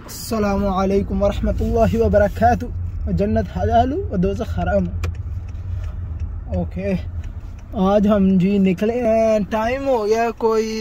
अस्सलामु अलैकुम वरहमतुल्लाहि वबरकातुहू। जन्नत हलालु व दोज़ख हराम। ओके, आज हम जी निकले हैं। टाइम हो गया कोई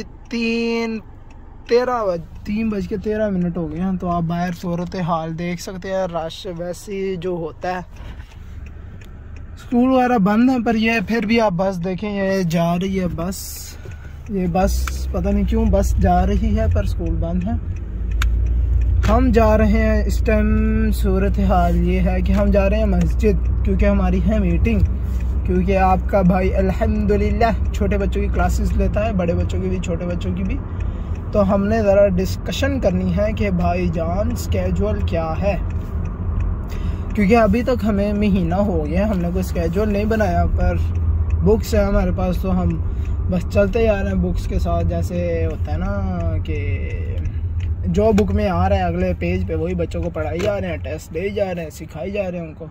3:13 हो गए हैं। तो आप बाहर सूरत हाल देख सकते हैं। रश वैसे जो होता है, स्कूल वगैरह बंद है, पर ये फिर भी आप बस देखें, ये जा रही है बस। ये बस पता नहीं क्यों बस जा रही है, पर स्कूल बंद है। हम जा रहे हैं। इस टाइम सूरत हाल ये है कि हम जा रहे हैं मस्जिद, क्योंकि हमारी है मीटिंग। क्योंकि आपका भाई अल्हम्दुलिल्लाह छोटे बच्चों की क्लासेस लेता है, बड़े बच्चों की भी, छोटे बच्चों की भी। तो हमने ज़रा डिस्कशन करनी है कि भाईजान स्केड्यूल क्या है, क्योंकि अभी तक हमें महीना हो गया, हमने कोई स्केड्यूल नहीं बनाया। पर बुक्स है हमारे पास, तो हम बस चलते जा रहे हैं बुक्स के साथ। जैसे होता है ना कि जो बुक में आ रहा है अगले पेज पे वही बच्चों को पढ़ाई जा रहे हैं, टेस्ट दे जा रहे हैं, सिखाई जा रहे हैं उनको।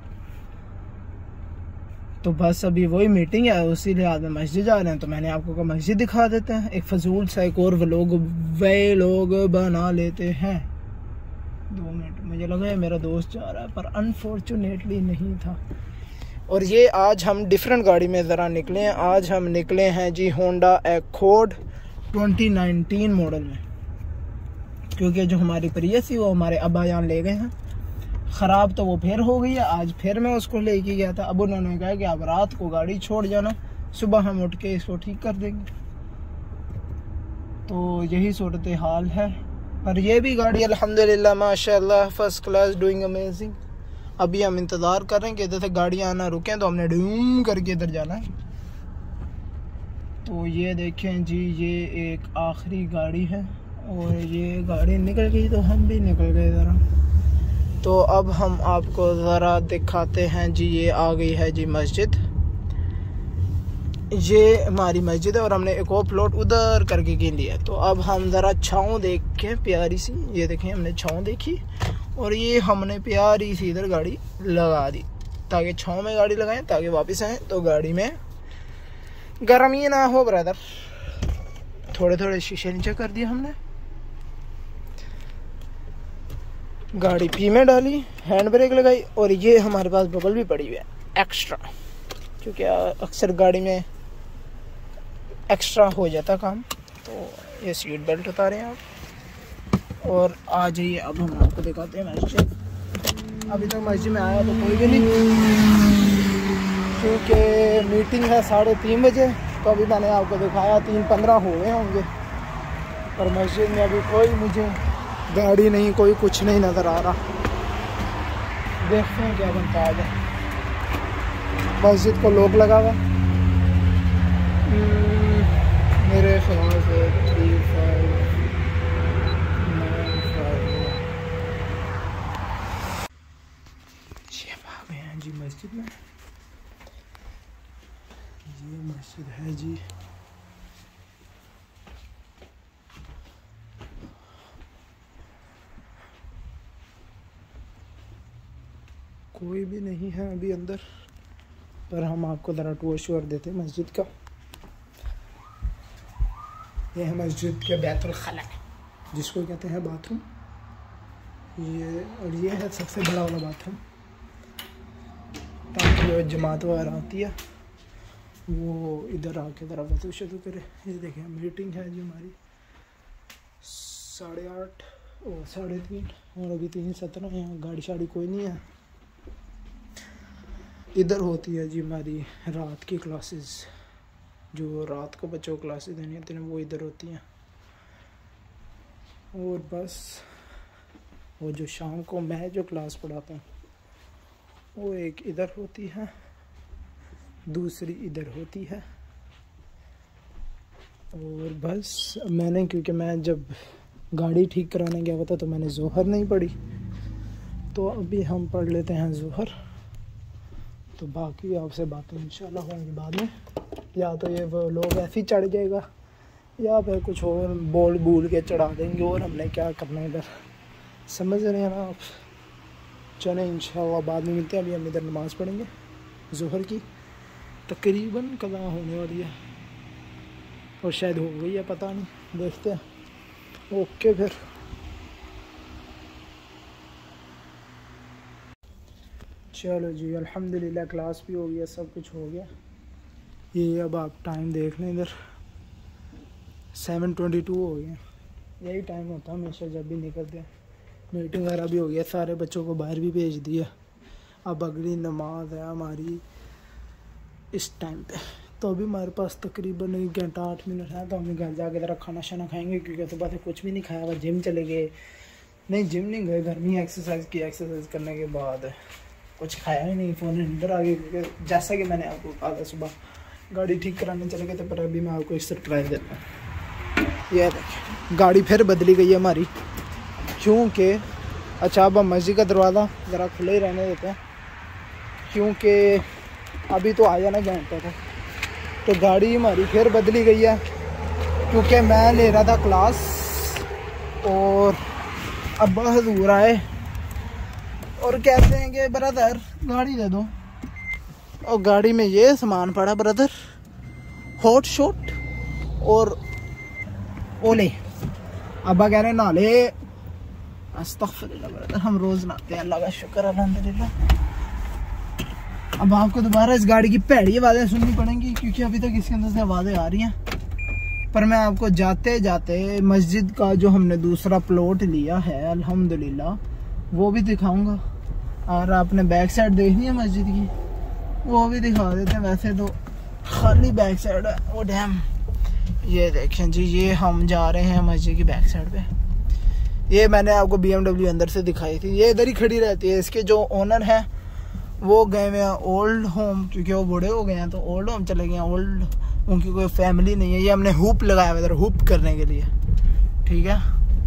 तो बस अभी वही मीटिंग है, उसी लिहाज में मस्जिद जा रहे हैं। तो मैंने आपको कहा मस्जिद दिखा देते हैं। एक फजूल सा एक और वे लोग बना लेते हैं। 2 मिनट, मुझे लगा है मेरा दोस्त जा रहा है, पर अनफॉर्चुनेटली नहीं था। और ये आज हम डिफरेंट गाड़ी में ज़रा निकले हैं। आज हम निकले हैं जी होंडा एक्कॉर्ड 2019 मॉडल में, क्योंकि जो हमारी प्रियस थी वो हमारे अब्बा जान ले गए हैं। ख़राब तो वो फिर हो गई है। आज फिर मैं उसको लेके गया था। अब उन्होंने कहा कि आप रात को गाड़ी छोड़ जाना, सुबह हम उठ के इसको ठीक कर देंगे। तो यही सूरत हाल है। पर ये भी गाड़ी अल्हम्दुलिल्लाह माशाल्लाह फर्स्ट क्लास, डूइंग अमेजिंग। अभी हम इंतज़ार कर रहे हैं कि इधर से गाड़ियाँ आना रुकें, तो हमने डूम करके इधर जाना है। तो ये देखें जी, ये एक आखिरी गाड़ी है और ये गाड़ी निकल गई तो हम भी निकल गए ज़रा। तो अब हम आपको ज़रा दिखाते हैं जी। ये आ गई है जी मस्जिद, ये हमारी मस्जिद है और हमने एक और प्लॉट उधर करके गिन लिया। तो अब हम ज़रा छाँव देख के प्यारी सी, ये देखें हमने छाँव देखी और ये हमने प्यारी सी इधर गाड़ी लगा दी, ताकि छाँव में गाड़ी लगाएं, ताकि वापस आएँ तो गाड़ी में गर्मी ना हो ब्रदर। थोड़े थोड़े शीशे नीचे कर दिए हमने। गाड़ी पी में डाली, हैंड ब्रेक लगाई, और ये हमारे पास बबल भी पड़ी हुई है एक्स्ट्रा, क्योंकि अक्सर गाड़ी में एक्स्ट्रा हो जाता काम। तो ये सीट बेल्ट उतारें आप और आ जाइए। अब हम आपको दिखाते हैं मस्जिद। अभी तक मस्जिद में आया तो कोई भी नहीं, क्योंकि मीटिंग है 3:30 बजे। तो अभी मैंने आपको दिखाया 3:15 हो गए होंगे, पर मस्जिद में अभी कोई मुझे गाड़ी नहीं, कोई कुछ नहीं नज़र आ रहा। देखते हैं क्या बनता है आगे। मस्जिद को लोग लगा हुआ मेरे ख्याल से 3595। ये आ गए हैं जी मस्जिद में। ये मस्जिद है जी। कोई भी नहीं है अभी अंदर, पर हम आपको ज़रा टूर शोर देते हैं मस्जिद का। ये है मस्जिद के बैतुल खला, जिसको कहते हैं बाथरूम। ये और ये है सबसे बड़ा वाला बाथरूम, ताकि जो जमात वगैरह आती है वो इधर आके ज़रा वज़ू शुरू करे। ये देखें मीटिंग है जी हमारी 8:30 और 3:30, और अभी 3:17। यहाँ गाड़ी शाड़ी कोई नहीं है। इधर होती है जी हमारी रात की क्लासेस, जो रात को बच्चों को क्लासेस देनी होती हैं वो इधर होती हैं। और बस वो जो शाम को मैं जो क्लास पढ़ाता हूँ वो एक इधर होती है, दूसरी इधर होती है। और बस मैंने, क्योंकि मैं जब गाड़ी ठीक कराने गया हुआ था तो मैंने ज़ोहर नहीं पढ़ी, तो अभी हम पढ़ लेते हैं ज़ोहर। तो बाकी आपसे बातें इंशाल्लाह होंगी बाद में। या तो ये वो लोग ऐसे ही चढ़ जाएगा, या फिर कुछ और बोल के चढ़ा देंगे, और हमने क्या करना है इधर, समझ रहे हैं ना आप। चलें इंशाल्लाह बाद में मिलते हैं। अभी हम इधर नमाज़ पढ़ेंगे ज़ोहर की, तकरीबन कज़ा होने वाली है, और शायद हो गई है, पता नहीं, देखते हैं। ओके फिर। चलो जी अल्हम्दुलिल्लाह क्लास भी हो गया, सब कुछ हो गया। ये अब आप टाइम देख लें, इधर 7:22 हो गया। यही टाइम होता है हमेशा जब भी निकलते हैं। मीटिंग वगैरह भी हो गया, सारे बच्चों को बाहर भी भेज दिया। अब अगली नमाज है हमारी इस टाइम पे, तो अभी हमारे पास तकरीबन 1 घंटा 8 मिनट है। तो हम घर जाके ज़रा खाना शाना खाएंगे, क्योंकि सुबह से कुछ भी नहीं खाया हुआ। जिम चले गए, नहीं जिम नहीं गए, घर में एक्सरसाइज की। एक्सरसाइज करने के बाद कुछ खाया ही नहीं, फ़ोन अंदर आ गए, क्योंकि जैसा कि मैंने आपको कहा था सुबह गाड़ी ठीक कराने चले गए थे। पर अभी मैं आपको एक सरप्राइज़ देता हूँ। यह देखिए गाड़ी फिर बदली गई है हमारी, क्योंकि अच्छा अब हम मस्जिद का दरवाज़ा ज़रा खुले ही रहने देते हैं, क्योंकि अभी तो आ जाना घंटे को। तो गाड़ी हमारी फिर बदली गई है, क्योंकि मैं ले रहा था क्लास और अब्बा हजूर आए और कहते हैं कि ब्रदर गाड़ी दे दो। और गाड़ी में ये सामान पड़ा ब्रदर, हॉट शॉट और ओले। अब्बा कह रहे हैं नाले, अस्तगफिरुल्लाह ब्रदर, हम रोज़ नहाते हैं, अल्लाह का शुक्र अल्हम्दुलिल्लाह। अब आपको दोबारा इस गाड़ी की भैड़ी आवाज़ें सुननी पड़ेंगी, क्योंकि अभी तक इसके अंदर से आवाज़ें आ रही हैं। पर मैं आपको जाते जाते मस्जिद का जो हमने दूसरा प्लॉट लिया है अल्हम्दुलिल्लाह वो भी दिखाऊंगा। और आपने बैक साइड देखनी है मस्जिद की, वो भी दिखा देते हैं। वैसे तो खाली बैक साइड है वो डैम। ये देखें जी, ये हम जा रहे हैं मस्जिद की बैक साइड पे। ये मैंने आपको BMW अंदर से दिखाई थी, ये इधर ही खड़ी रहती है। इसके जो ओनर हैं वो गए हुए हैं ओल्ड होम, क्योंकि वो बूढ़े हो गए हैं, तो ओल्ड होम चले गए हैं। ओल्ड उनकी कोई फैमिली नहीं है। ये हमने हुप लगाया हुआ इधर, हुप करने के लिए, ठीक है।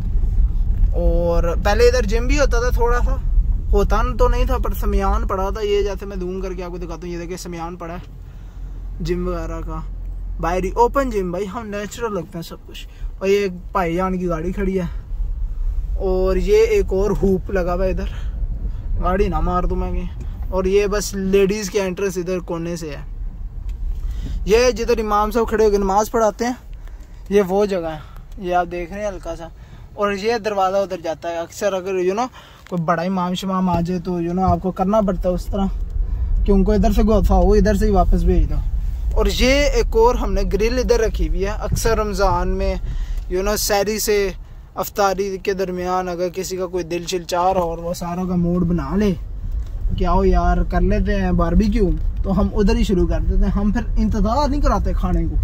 और पहले इधर जिम भी होता था, थोड़ा सा होता तो नहीं था, पर समियान पड़ा था। ये जैसे मैं धूम करके आपको दिखाता हूँ, ये देखिए समियान पड़ा है जिम वगैरह का, बाहरी ओपन जिम। भाई हम नेचुरल लगते हैं सब कुछ। और ये भाईजान की गाड़ी खड़ी है, और ये एक और हुप लगा हुआ है इधर, गाड़ी ना मार दूँ मैं। और ये बस लेडीज़ की एंट्रेंस इधर कोने से है। ये जिधर इमाम साहब खड़े होकर नमाज पढ़ाते हैं, ये वो जगह है, ये आप देख रहे हैं हल्का सा। और ये दरवाज़ा उधर जाता है। अक्सर अगर कोई बड़ा इमाम शमाम आ जाए तो आपको करना पड़ता है उस तरह कि उनको इधर से गोफा हो, इधर से ही वापस भेज दो। और ये एक और हमने ग्रिल इधर रखी हुई है। अक्सर रमज़ान में सैरी से अफ्तारी के दरमियान अगर किसी का कोई दिल चिलचार हो और वो सारों का मूड बना ले क्या हो यार कर लेते हैं बारबेक्यू, तो हम उधर ही शुरू कर देते हैं। हम फिर इंतज़ार नहीं कराते खाने को।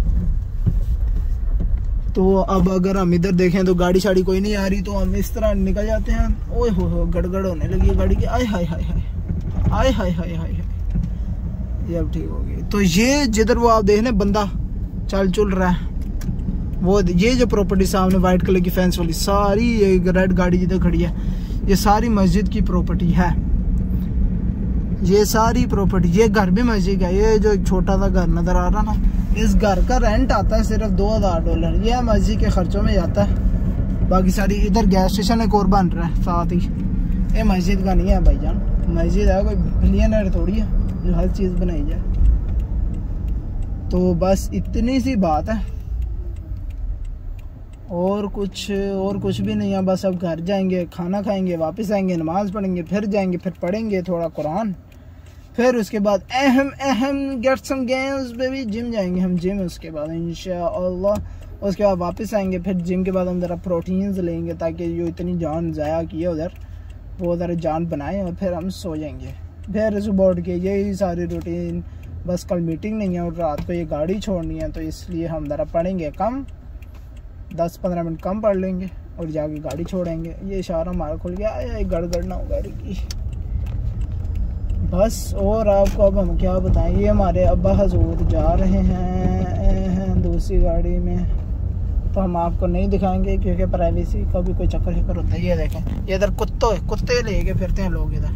तो अब अगर हम इधर देखें तो गाड़ी शाड़ी कोई नहीं आ रही, तो हम इस तरह निकल जाते हैं। ओए हो गड़गड़ होने लगी है गाड़ी की, आय हाय हाय हाय, आय हाय हाय हाय। ये अब ठीक हो गई। तो ये जिधर वो आप देख रहे बंदा चल चुल रहा है, वो ये जो प्रॉपर्टी सामने वाइट कलर की फेंस वाली सारी, ये रेड गाड़ी जिधर खड़ी है, ये सारी मस्जिद की प्रॉपर्टी है। ये सारी प्रॉपर्टी, ये घर भी मस्जिद का। ये जो एक छोटा सा घर नजर आ रहा ना, इस घर का रेंट आता है सिर्फ $2000। ये मस्जिद के खर्चों में जाता है। बाकी सारी इधर गैस स्टेशन एक और बन रहा है साथ ही। ये मस्जिद का नहीं है भाईजान, मस्जिद है कोई बिलियनर थोड़ी है जो हर चीज़ बनाई जाए। तो बस इतनी सी बात है, और कुछ भी नहीं है। बस अब घर जाएंगे, खाना खाएंगे, वापस आएंगे, नमाज पढ़ेंगे, फिर जाएंगे, फिर पढ़ेंगे थोड़ा कुरान, फिर उसके बाद अहम get some games baby, gym जाएंगे हम, जिम उसके बाद इंशाअल्लाह। उसके बाद वापस आएंगे, फिर जिम के बाद हम ज़रा प्रोटीन्स लेंगे, ताकि जो इतनी जान ज़ाया की है उधर वो ज़रा जान बनाए, और फिर हम सो जाएंगे। फिर सुबह उठ के यही सारी रूटीन। बस कल मीटिंग नहीं है और रात को ये गाड़ी छोड़नी है, तो इसलिए हम ज़रा पढ़ेंगे कम, 10-15 मिनट कम पढ़ लेंगे और जाके गाड़ी छोड़ेंगे। ये इशारा हमारा खुल गया, ये गड़गड़ ना हो गाड़ी की बस। और आपको अब हम क्या बताएं, ये हमारे अब्बा हजूर जा रहे हैं दूसरी गाड़ी में, तो हम आपको नहीं दिखाएंगे क्योंकि प्राइवेसी का भी कोई चक्कर होता है। ये देखें, ये इधर कुत्ते लेके फिरते हैं लोग इधर,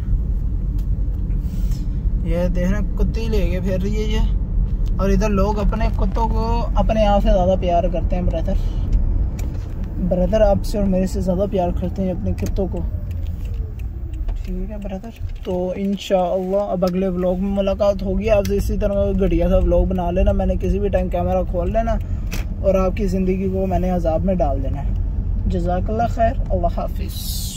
ये देख रहे हैं कुत्ते लेके फिर रही है ये। और इधर लोग अपने कुत्तों को अपने आप से ज़्यादा प्यार करते हैं। ब्रदर आपसे और मेरे से ज़्यादा प्यार करते हैं अपने कुत्तों को, ठीक है ब्रदर। तो इंशाअल्लाह अब अगले व्लॉग में मुलाकात होगी आपसे। इसी तरह घटिया सा व्लॉग बना लेना, मैंने किसी भी टाइम कैमरा खोल लेना और आपकी ज़िंदगी को मैंने अज़ाब में डाल देना है। जज़ाकल्लाह खैर, अल्लाह हाफिज़।